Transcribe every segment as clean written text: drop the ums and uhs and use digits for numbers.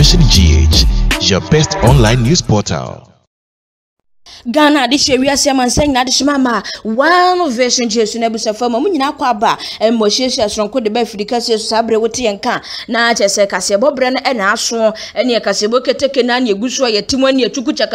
Television GH, your best online news portal. Ghana de shewia se manseng na de shimama one version jesu na busa fama munyina kwa ba mo hyehyɛ sonko de ba Afrika se sabre wote yenka na kyese kase bobre na na aso ene kase bo keteke na na eguso ye timo na etuku chaka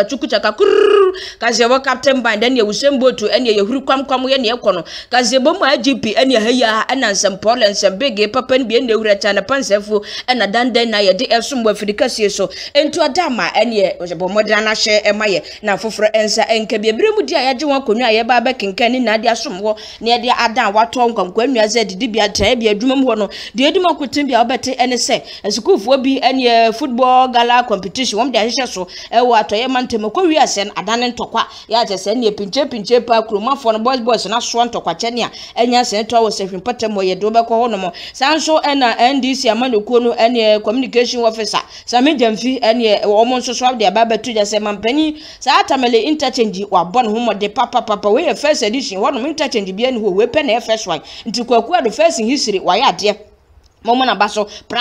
kase bo captain band na ewusembotu ene yehuru kwamkwam ye na ekono kase bo ma GP ene haya ana nsem Paul nsem big papa ne bi na ewura cha na pansefo ena dandan na ye de esom bo Afrika se so entu adama ene bo modra na hye emaye na foforo enka biebre mu dia yaje won konwa ye ba bekenkan ni na de asomwo na de adan wato nkwankwa nua ze didi bia tra bia adwuma mu ho no de edima kotin bia obete ene se esukufo bi ene football gala competition won de ahye so e wo atoye mantem ko wi ase adan ntokwa ya je se ne pinche pa kromafo no boys na so ntokwa chene a enya se to wo sefin patam ye do be ko ho no mo sanso ena NDC amanekuo no ene communication officer Sammy Gyamfi ene wo mo nso so de ba betu je se mampani sa atamele interchange wa bon ho de papa we first edition wo no interchange bia ni ho we pe na first one nti kwaku do first in history wa ya de momo na baso pra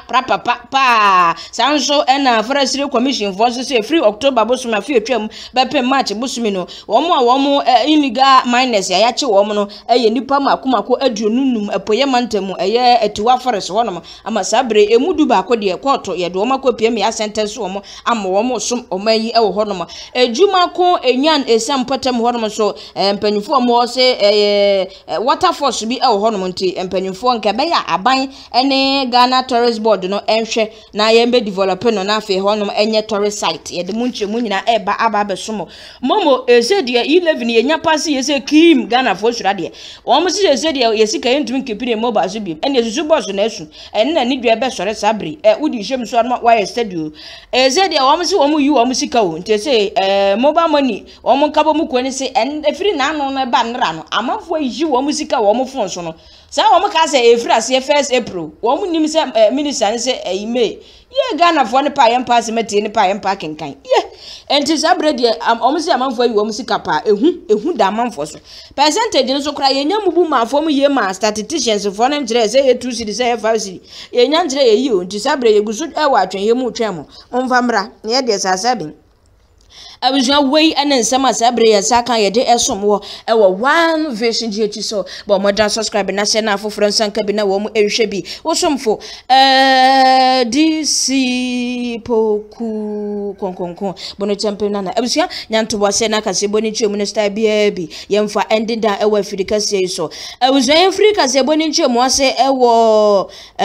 pa sanso ena Forestry commission forces say free October bosuma fi atwam be pe March bosumi no wo mo illegal miners ya che wo mo no eye nipa makomako aduonunum epoye mantamu eye Atiwa forest wo no ama sabre emudu ba ko de court ye do mako pm ya sentence wo mo ama wo mo som omayi e wo ho no ejuma ko enyan esam patam ho no so mpanyufo mo se water force bi e wo ho no nti mpanyufo nke be ya aban ene Ghana Tourist Board no enhwe na yembe develop no na afi ho no enye tourist site ye de munchemu nyina eba aba besomo momo ese de E-LEVY ne yenya pass yese kim Ghana Forestry de wo mo se ese de yesika yentumi kepire mobile so bi ene susu boss na esu ene na ni dua be sore sabri udi hwem so no wire studio ese de wo mo se wo mo yu wo mo sika wo nti se mobile money wo mo kabo mu ko ni se ene free na no no ba nra no amafo yi wo mo sika wo mo fon so no sa wo mo ka se efri ase 1st April wo mu nim se minister se May ye Ghana for ne pa yem pass meti ne pa yem pa kenkan ye enti sabre de o mo se amanfo yi wo mo sika pa ehu da amanfo so percentage no so kra ye nyamubu ma fo mo ye ma statisticians for ne njire se ye 2 cedi se ye 5 cedi ye nya njire ye yi o enti sabre ye gusu e wa atwen ye mu twem mo mfa mra ye de sa sabin abusua wei ene nsema sabre ya saka ye de esomwo e wo one vision GH so bo modern subscribe na se na afoforo nsanka bi na wo mu ehwe bi wo somfo DC poku konkon bono champion na abusua nyanto bo se na kase boni chemu ne style bi yemfa ending da e wo Afrika se so abusua Afrika se boni chemu ase e wo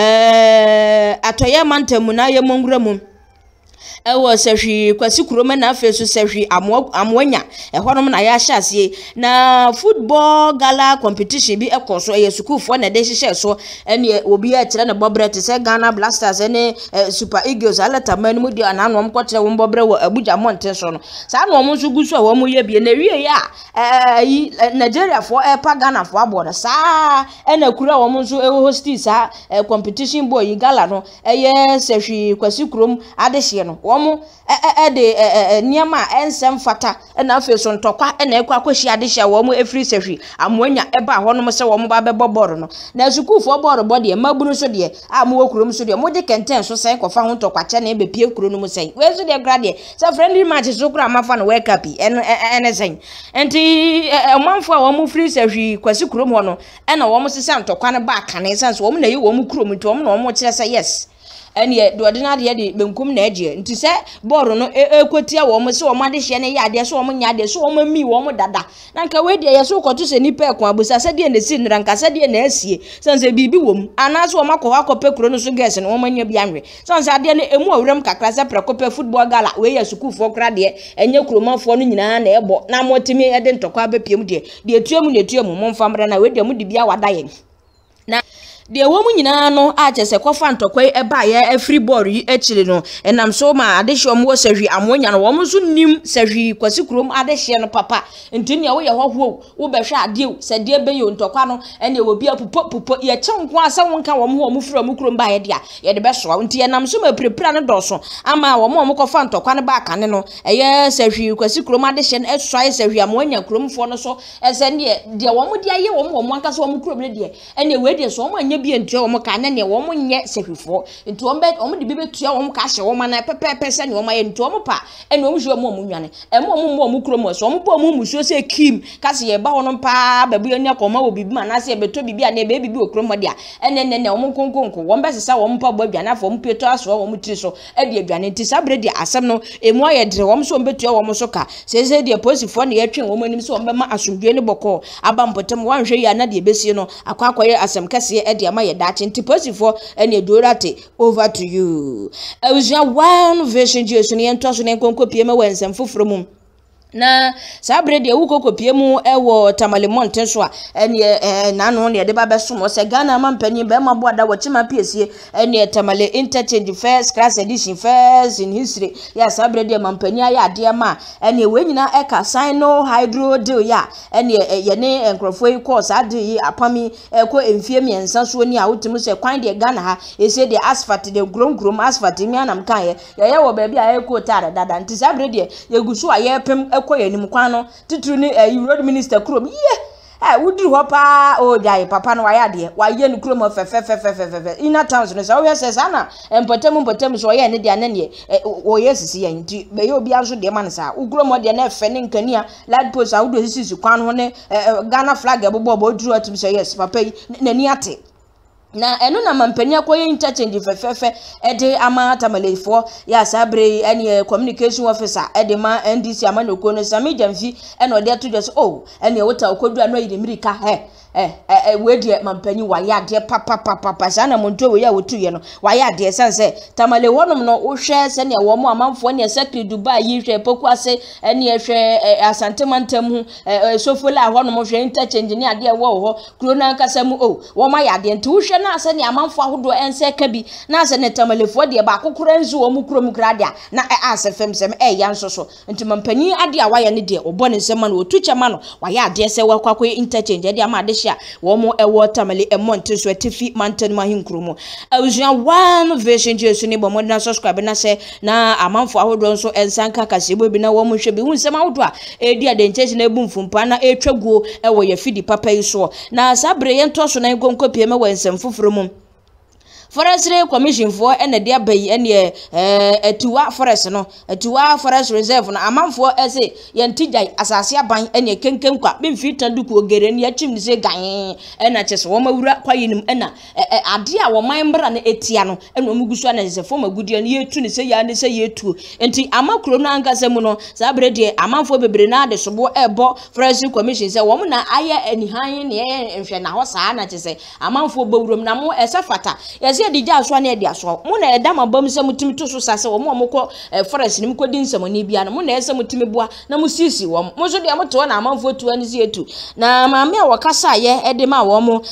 atoya mantamu na ye mongura mu ewo sehwi kwasi kuroma na afesu sehwi amwanya ehwonom na ya hyase na football gala competition bi ekoso yesukufo na de hyehyɛ so ene obi a kyerɛ na bobre te sɛ Ghana Blasters ene Super Eagles alata man mu di ananom kɔkyerɛ wo bobre wo Abuja Mountain so no saa no mo nso gusu a wo mo ye bie na wie ya Nigeria for pa Ghana for aboard saa ene kura wo mo nso hosti saa competition boy gala no eye sehwi kwasi kurom ade hye no omo de niama ensem fata na afeso ntokwa na ekwa kwashi adehia wo mo efri sehwi amwanya eba ho no se wo mo ba bebo boro no na sukufo boro bode mabunu so de amu okurom so de mo de kenten so sen kofa ho ntokwa che na ebe pie kuro no mo sen we so de grade se friendly match so kura mafa no wake up ene sen enti omanfo a wo mo free sehwi kwasi kurom ho no na wo mo se ntokwa ne ba kan sense wo mo na yi wo mo kurom nti wo mo na wo mo kire se yes ene do ordinary de benkum na eje nti se boro no ekotia wo mo se wo ma de hye ne ya de so wo mo nya de so wo ma mi wo mo dada na nka we de ye so koto se nipa ekon abusa se de na si nra nka se de na asie sanse bibi wom ana so wo makọ akọpe kuro no so ges no wo manya bi anwe sanse ade ne emu awuram kakra se prekope football gala we ya sukufo kra de enye kuromafo no nyina na ebo na motimi ye de ntokwa abepiem de etuemu na etuemu mo mfamra na we de mu de bia wada ye na de wo mu nyina no a chese kofa ntokwe eba ye free ball yi echire no enam so ma adehye omwo sahwi amonya no wo mu so nim sahwi kwasi kurom adehye no papa ntini wo ye hoho wo behwe ade se de be yo ntokwa no ene wo bia pupo ye chenko asa wonka wo mu firi mu kurom ba ye dia ye de be so nti enam so ma prepare no doso ama wo mu kofa ntokwa no ba kane no eye sahwi kwasi kurom adehye no eswae sahwi amonya kuromfo no so ese ne de wo mu de aye wo mu anka so wo mu kurom ne de ene we de so wo nya bi entua wo ka na ne wo mo nye sehwefo nti wo de bi betua wo ka hye wo ma na pepepe se ne wo ma ye nti wo pa ene wo hwe mo nwane mo kromo so mo bo mo musuo se kim ka se ye ba wo no pa babu ani akoma wo bibi ma na se ye beto bibi a na be bibi okromo dia ene wo mo konkonko wo mbesesa wo mpa bo aduane afo mo peto aso wo mo tiri so e de aduane nti sabre dia asem no emu aye dre wo mo so betua wo mo so ka se de posifo na ye twen wo mo anim so wo bema asomdwe ne boko aba mpotem wanhwe ya na de besie no akwakoye asem kase e de ama ye dache nti posifo ene dorate over to you awusia one version jesu ne ento so ne konko pie ma wansam foforo mum na sabre de wu kokopie mu ewo tamale monten so a ene nanu ne de ba besom se Ghana mampani be ma boada wachima piesie ene tamale interchange first class edition first in history ya sabre de mampani aya ade ma ene we nyina eka sino hydro deal ya ene ye ne enkrofo yi course ade yi apami ko emfie miensa so ni a wotimu se kwan de Ghana ha ese de asphalt de grom asphalt mi anam kan ye wo ba bia eko tare dada nti sabre de ye gusu aye pem koye ni mkwano titru ni road minister krom wudru ho pa o jai papa no waya de waye ni krom fe ina towns no so we say sana empotem so ye ne de anane o yesisi ye nti be ye obi anso de man sa ukrom de na fe ne nkania light post a wudu sisi kwan ho ne Ghana flag ebobo dru atum so yes papa nani ate na eno na mampania koye interchange fefefe ede ama tamalefo ya sabre ene communication officer ede ma NDC ama noko no Sammy Gyamfi eno de to just ene wota okodu ano yi mirika we de mampani waya de papa sana monto we ya wotu ye no waya de sense tamale wonom no wo hwe se ne wo mo amanfo ne sekre Dubai yi hwe poku ase ene hwe asante mantam sofola wonom hwe interchange ne ade wo ho krona kasam wo ma ya de nti wo hwe na ase ne amanfo ahodo ense ka bi na ase ne tamalefo de ba kokora nzu wo mu krom kradia na ase femsem ya nsoso nti mampani ade a waya ne de obone nsema no otu chema no waya de se wakwakoy interchange de ama de womo ewo tamale emonte so atifi mantan mahinkrumo awusia one version jesu ni bomo na subscribe na se na amanfo ahodo nso ensanka kasebo bi na womo hwe bi hunsem ahodo a edi adenche na ebu mfumpa na etwaguo ewo ya fidi papa yi so na sabre ye nto so na nkonkopie me wansem foforo mum Forestry Commission for ene dia bayi ene Atiwa forest no Atiwa forest reserve na amanfo ese yentijai asase aban ene kenken kwa bemfita duku ogere ne achim ni se gan ena chese wo mawura kwayinim ena ade a wo man bra na etia no ena omugusu na se fo magudie ne yetu ni se ya ne se yetu enti amakro no ankase mu no sa brede amanfo bebre na de sobo ebo Forestry Commission se wo na aye enihan ne enhwe na ho saa na chese amanfo bawurom na mo esafata yese di ja so na e di aso mo na eda mabam se mutimi to so sase wo mo ko forest ni mko di nsamo ni bia na mo na ese mutimi bua na mo sisi wo mo so de amoto na amanfo tu ani si etu na maame a wakasa ye ede ma wo mo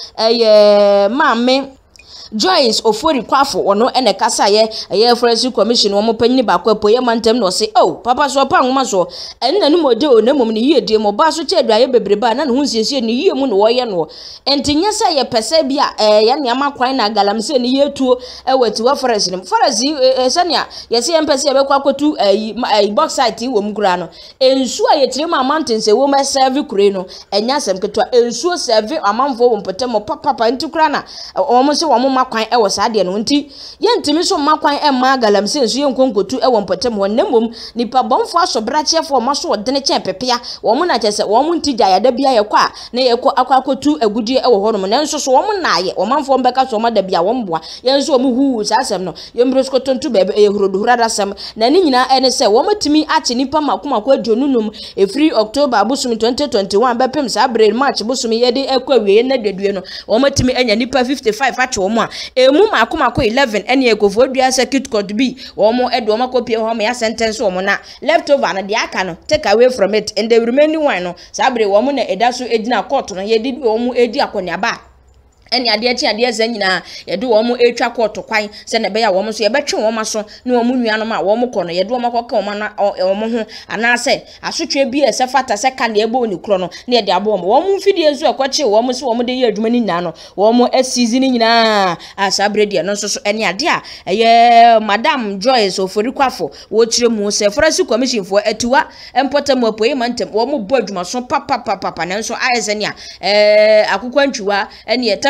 maame Joyce ofori kwafo ono ene kasa ye Forestry Commission wo mo panyi ba kwa poye mantem no se papa so pa nwoma so ene na mo de o na mom ni yie die mo ba so che aduaye bebreba na hu siesie ni yie mu no wo ye no entinye sa ye pese bia ye ne amakwan na galamse ni yetuo watiwa forest ni forest sania ye se empese ye be kwa kotu bauxite wo mkura no ensu a ye tire ma mountain se wo ma serve kure no enya sem ketwa ensu serve amanfo wo mpete mo papa ntukura na wo mo se wo mo makwan ewo saade no nti yentimi so makwan emma galamse ensu ye nkonkotu ewo mpatem won namom nipa bomfo asobrachefo maso odene chen pepea wo mo na chese wo mo ntija ya da bia ye kwa na ye ko akwakotu agudie ewo ho no nanso so wo mo naaye wo manfo mbeka so ma da bia wo mboa yenso wo mo hu sasem no yembroskotontu bebe ehurodohurada sam na ni nyina ene se wo matimi ache nipa makoma kwa adwonunum free October abusum 2021 bepem sa April March busum ye de ekwa wie na dedue no wo matimi anya nipa 55 ache wo mo a emu makoma kwa 11 ene ekofo dua circuit code B wo mo edo ma kopie ho ma ya sentence wo mo na leftover na de aka no take away from it and the remaining one no sa April wo mo na edaso edina court no ye di wo mo edi akoniaba eni ade chi ade za nyina ye de wo mo etwa court kwan se na be ya wo mo so ye betwe wo ma so na wo mo nuanom a wo mo kɔ no ye de wo makoka wo ma na wo mo ho ana se asotwe bi ese fata se ka na ebe oni kro no na ye de abo wo mo mfidie nso ekɔkye wo mo se wo mo de ye adwuma ni nyina no wo mo asizi ni nyina asabredi no so eni ade a ye Madam Joyce ofori kwafo wo kire mu se Forestry Commission for Atiwa empotem apoye mantem wo mo bo adwuma so papa na nso ayezania akukwa ntwiwa eni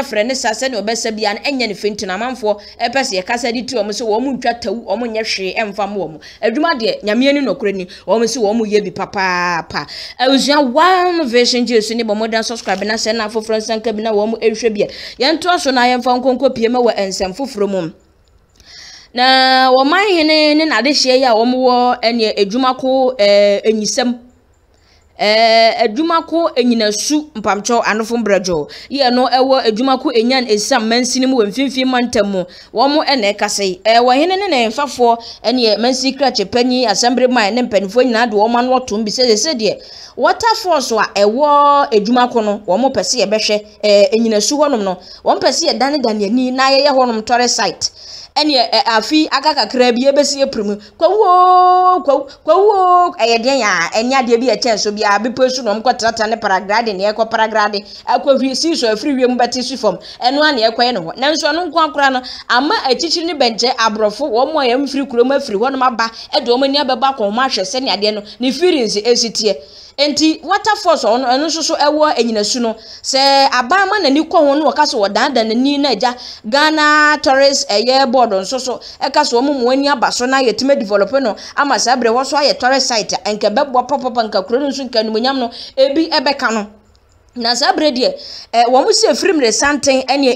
frɛ ne sase ne obesa bia enye ne fenti na manfo epese ye kasa di ti omo se wo mu ntwa tawu omo nye hwe emfa mo omo adwuma de nyame ani nokore ni omo se wo mu ye bi papa pa awusua one version jesu ni bomodan subscribe na se na foforo sanka bi na wo mu ehwe bia ye nto so na ye mfa nkonko pie ma wo ensem foforo mum na wo man hene ne na de hye ya wo mu wo ene adwuma ko enyisem adwumako enyinasu mpamcho anofo mbrajo ye no ewo adwumako enyan esam mansini mu mfimfim mantamu wo mu ene kase wo hene ne mfafo ene mansi krache panyi assembly man ne mpanifo nyina de wo man wotom bi se de water force wa ewo adwumako no wo mu pese ye behwe enyinasu honom no wo pese ye dane ani na ye honom tore site ene afi akakakra bi ebesi eprimu kwawo eyeden ya enya de bi etenso bi abepesu no mkotrata ne paragrade ne ekọ paragrade akọhwi si so afri wiem beti su fom eno ane ekọ ye no nanso no nko akora no ama achichiri ne benje abrofo wo mo ya mfiri kurom afiri ho no maba edo mo ni abeba ko ma hwese ne ade no ne feelings esitie enti water force ono so ewo enyinasu no se abama na ni ko ho no wakaso wodanda na ni na aja Ghana tourist eye board so ekaso omo ani abaso na yetime develop no ama sabre wo so aye tourist site enke bebo pop nka kuro no so nka nyam no ebi ebeka no na sabre de wo mu se film re santen ene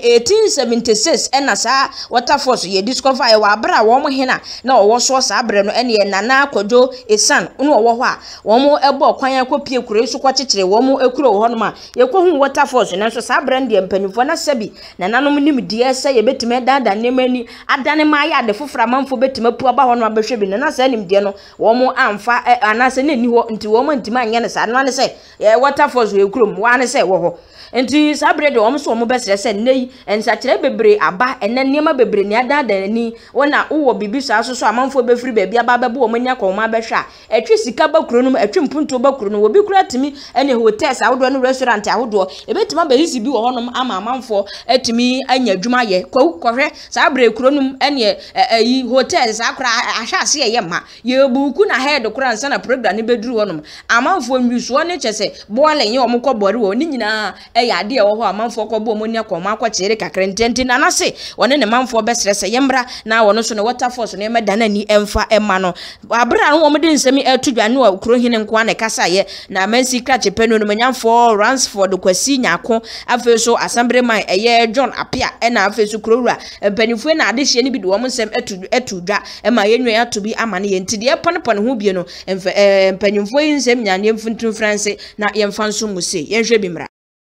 1876 ena sa water force ye discover e wa abra wo mu hena na wo so sabre no ene nana akojo esan no wo ho a wo mu ebo kwan akopie kuro so kwakekere wo mu ekuro wo no ma ye ko hu water force na so sabre de mpanifo na sabi nananom nim die se ye betime dada nemani adane ma ya de fofra manfo betime pu aba ho no abehwe bi na sa nim die no wo mu amfa anase ne ni ho nti wo mu ntima anya ne sa no ane se water force we kurom wa se wo ho enti sabre de wo so mo besere se nei ensakire bebre aba enne niema bebre ni adada ni wona wo bibi so aso amanfo befiri ba bia ba bebo wo manya ko ma behwa etwi sika ba kuro no etwi mpunto ba kuro no wo bi kura timi ene hotels awodo no restaurant awodo ebetima ba hisi bi wo honom ama amanfo etimi anya adwuma ye kohwe sabre kuro no ene yi hotels akura ahwase ye ma ye buku na head kura nsa na program ni beduru honom amanfo nwuso ne chese boale ye wo mko bori wo ni nyina ya de wo ho amanfo kobo omoni akoma akwakire kakrententi na nase wone ne manfo besrese yemra na wono so ne water force ne medana ni emfa ema no abra no wo mede nsemi atudwane wa kuro hine nko na kasa ye na mansi krache penu no manyamfo Ransford kwasi nyako afeso assembly man eye John Apia na afeso kurowura mpanifo na ade hye ne bi de wo nsem atudwa ema yenwa atobi amane ye ntide panepane ho bie no mpanifo nsem nyane mfuntum France na yemfa nso muse yenhwe bi mra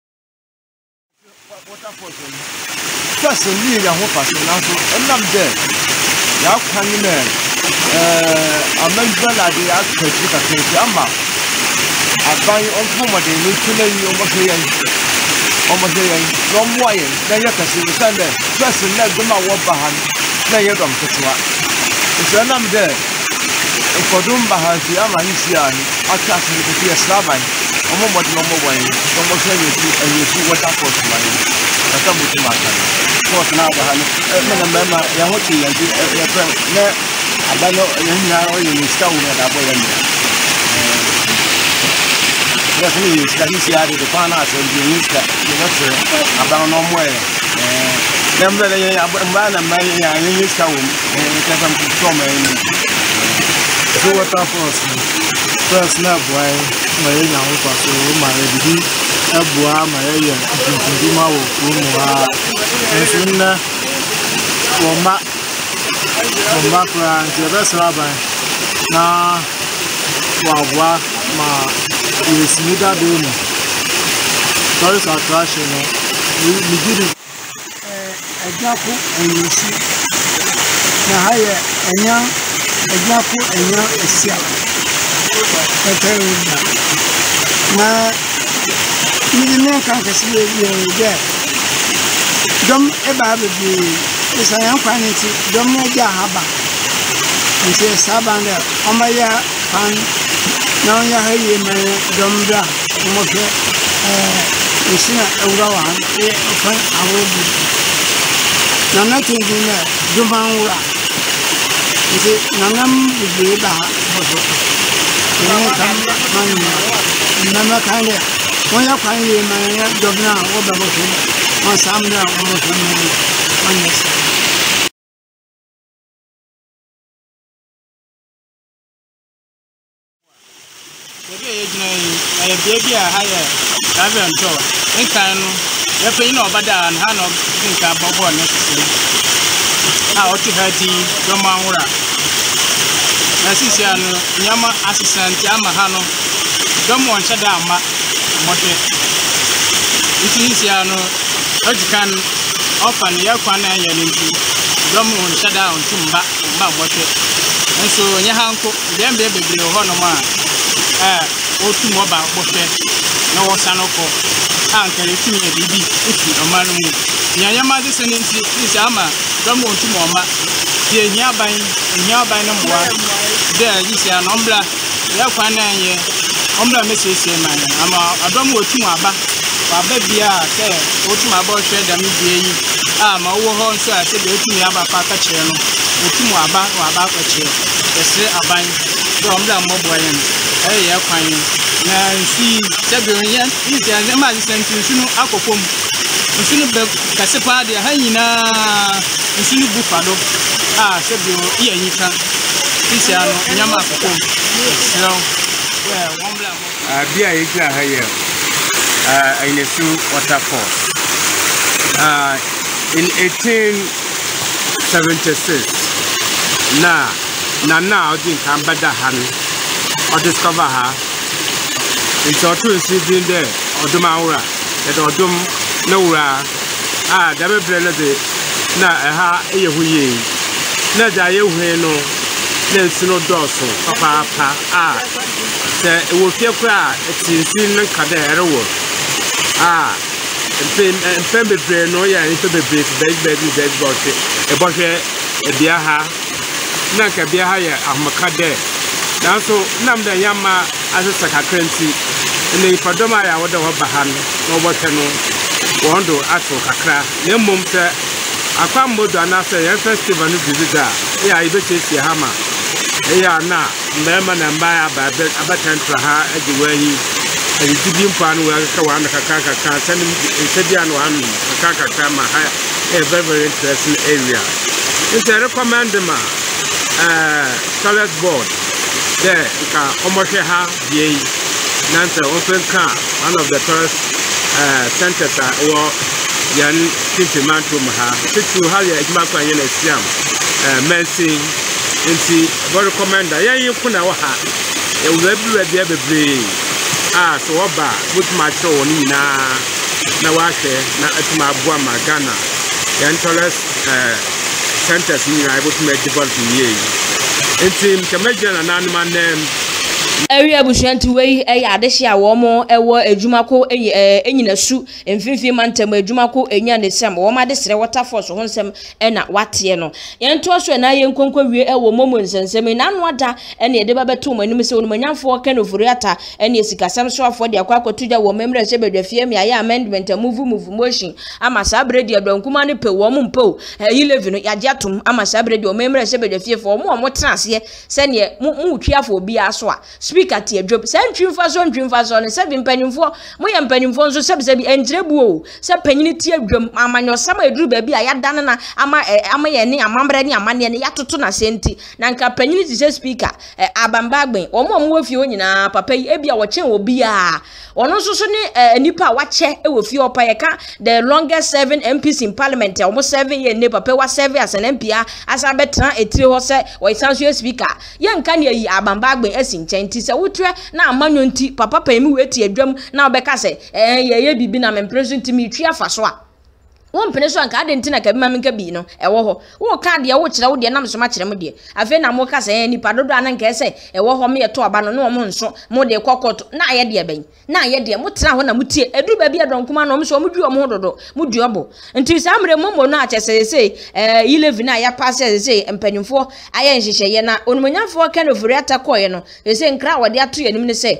First, we are hoping to there. Ya kwani me amemba la de akati ka kete ama abai onfoma de ni tule ni omo heyan no moye na ya kasi sande first na goma wo bahan na ye dom ketwa so nam de kodum bahan ti ama ni sia ni atasi ni ti eslaban omo mo de omo boy omo se ni water force man ata mutu makana force na bahan na mema ya hoti ya friend na abano yanya o yi ska wo da boy ya ya ni ska ni sia de pana so ni ska ni na se abano no mo na mbele ya mbana mai ya ni ska wo ka sam ko me ni so water force first na boy ma ya ho pa so ma re bi abua ma ya ndi ma wo ko mo ha ensunna wo ma kwa njebe sraba na wabwa ma yesimida do no tourist attraction no we did ajako enyosi na haye enya ajako enya esia eteruna na ni ne kan kesi ye dom eba be isa yan kwani ti dom na ja haba nse sabande omaya kan na ya haye me dom da mo fe isina ewrawa e fan awobu na na tingi na dumanwa nse na nam be ba boso ni kan man na ma kan ya mo ya kwani me dom na wo ba boso on Sammy on this. I baby a higher Raven Tower. In Kano, you're paying over there and Hano think about one necessary. How to her tea, Domangura. Assistant, Yama assistant, Yama Hano, Domon Shadama, Motte. It is Yano, what you can often Yakwana Yaninki, Domon Shadown, Tumba, Motte. And so Yahanko, then baby, Honoma. Otu moba bote na wosanoko ankere tumi ebibi uti omanu mu nyanyama de senenti isi ama domo otu moma de nyaban no mboa de isi anombla ya kwana ye ombla mesese man ama adomo otu aba aba bia se otu aba ohwe da mi bie yi ama wo ho nso a se de otu aba pa ka kire no otu aba ka kire ese aban do ombla mboa yen ya kwan na si sebionya isi azema assistant nsunu akopom nsunu be kasepa de hanyina nsunu bufado sebio iya yika isi ano nyama akopom so wombla bia yika haye ainesu waterfall in 1876 na odin kambada han or discover her. It's all true sitting there, or Domangura, that or Dom Nora. Dabby Brenner, na ha, Yahuye, Nada Yahueno, Nelson Dorso, Papa, say it will feel cry, it's in Sin and Cadero. And Pembe Brenoya, and Pembe baby, dead body, a body, a biaha, Nanka biahaya, a Macade. Now so Namda Yama as a Sakakrensi, and the Padoma I would have Bahan, no Watano, Wando, Ato, Kakra, Nemumta, Akambo, and after a festival visitor, yeah, I bet it's Yahama. Yeah, now, Lemon and Baya by Abatan Praha, Edway, and the Tibium Pan, where Kawana Kakaka, sending Sedian one, Kakaka Kama, a very interesting area. It's a recommendama, Toilet Board. There, Omoshe ha ye Nanta open car, one of the tourist centers or Yan Tintimantum ha, to Halia Maka Yenesiam, Mercy, Inti, very commander, you put our hat, a web be so Oba, put my show na Nawake, na Atma Buama Ghana, Yan tourist centers mean I would make development ye. Intim Kamajan and Anima name. Area Bushanti way, Adeshia Womo, Ewa, Ejumako, Enina Su, and Fifi Mantem, Ejumako, Enya de Sam, Woma de Water Force, Honsem, and at Watiano. Yantos and I conquer Ewa moments and Seminan water, and the Babatum, and Miss Oman for Ken of Riata, and Yesika Samswa for the Aquaco Tuja, or member of the Fiamia amendment, a move motion. I'm a sabredi, a Donkumani pe woman po, E-LEVY, Yajatum, I'm a sabredi, or member of the Fia for more trans here, send ye moo cheerful be aswa. Speak at your job, send dream for and 7 penny for my penny for so subsidy and treble. Sub penny tear drum, Amano summer drew baby. I had done a any a mambrani, a money and yatutuna senti. Nanka penny is a speaker, Abambagbe, or more with you in a papa, Ebia watching will be a or no so nipa watcher with your payaka, the longest 7 MPs in parliament, almost 7 years neighbor was serving as an MP as I bet a 3 horse or it sounds your speaker. Young can ye Abambagbe as in Chantis. Utre na amanonti papa pemu weti edwam na obeka se ye bibi na mempreso ntimi twa faso a won peneso anka ade ntina ka bima menka bi no ewo ho wo ka de wo kire wo de na mso ma kire mo de afi na mo ka se nipa dodo anan ka se ewo ho me yeto aba no no mo nso mo de kokoto na ye de ben na ye de mo tena ho na mutie edu ba bi adonkuma no mso mo du mo hododo mo du obo nti samre mo no achese se E-LEVY na ya passe se empanimfo aye nhihye ye na onumonyafo ka no furi atakoye no se nkra wo de ato ye nim ne se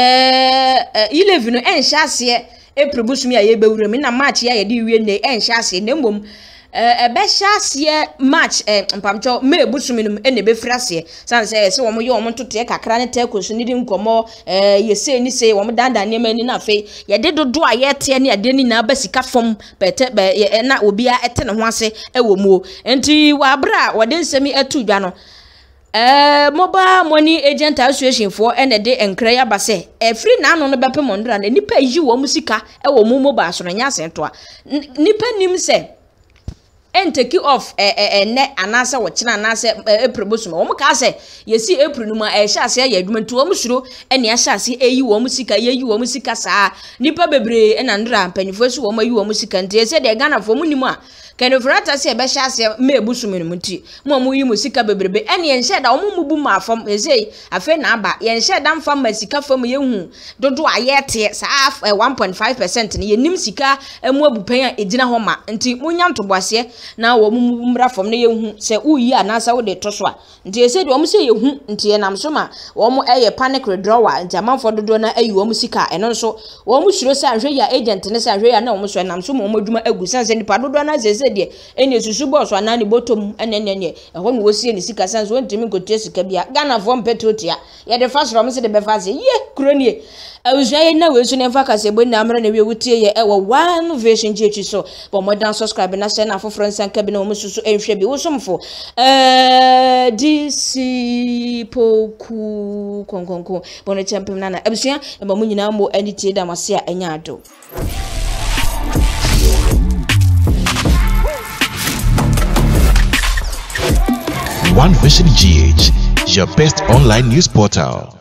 E-LEVY no enhye ase e probusumi aye bewurem na match ya ye de wie ne enhye ase na mbom Ebeshasie match mpamcho me busuminu ene befrasie san se wo mo ye wo ntote kakra ne teko so nidi nkomo yese ni se wo danda ne mani na fe ye de dodo a ye te ne ade ni na basika fom pete na obi a ete ne ho ase ewo mu enti wa bra wo de nsemi atu dwa no mobile money agent association for ene de enkra ya base free na no bepe mondra na nipa yi wo musika ewo mu mobile so nya sento a nipa nim se and take you off ne anasa wo kina anasa April bosuma wo ka se yesi April no ma sha se ya adwuma nti wo musuro ene ya sha se eyi wo musika yeyi wo musika saa nipa bebre na ndra mpanifo so wo ma yi wo musika nti se de Ghana fo munimu a kenofrata se be sha se me bosuma no nti mo yi musika bebrebe ene ye nhye da wo mu bu ma afam eze afa na aba ye nhye da mfa masika fam ye hu dodo ayete saa 1.5% ne ye nim sika emu abupan a egina ho ma nti munya ntoboase na wo mumra fom na yehu se uyi anasa wo de toso a nti ese de wo se yehu nti enam so ma wo eye panic withdrawal nti amanfo dodo na ayi wo musika eno nso wo musuro se ahwe ya agent ne se ahwe ya na wo so enam so mo adwuma agusan se nipa dodo na zeze de eni susu boss ana ne bottom enenene eho no wo sie ne sika san so ntimi gotie sika bia Ghana fo mpetotia ye de fast rom se de be fast ye kronie awuzaye na we so ne fa kase bo na amra na we wutie ye ewo one version GH so bo modern subscribe na share na foforo nsanka bi na wo susu enhwe bi wo somfo DC poku konkonko bono champion na abusua e ba mu nyina mo anite da mase a enya Addo. One Vision GH, your best online news portal.